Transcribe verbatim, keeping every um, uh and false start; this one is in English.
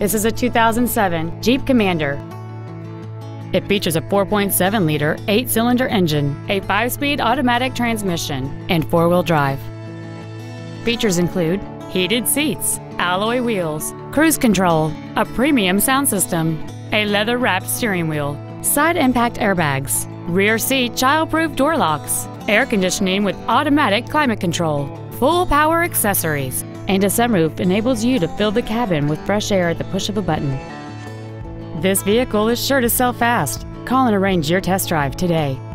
This is a two thousand seven Jeep Commander. It features a four point seven liter eight-cylinder engine, a five-speed automatic transmission, and four-wheel drive. Features include heated seats, alloy wheels, cruise control, a premium sound system, a leather-wrapped steering wheel, side impact airbags, rear seat child-proof door locks, air conditioning with automatic climate control, full power accessories, and a sunroof enables you to fill the cabin with fresh air at the push of a button. This vehicle is sure to sell fast. Call and arrange your test drive today.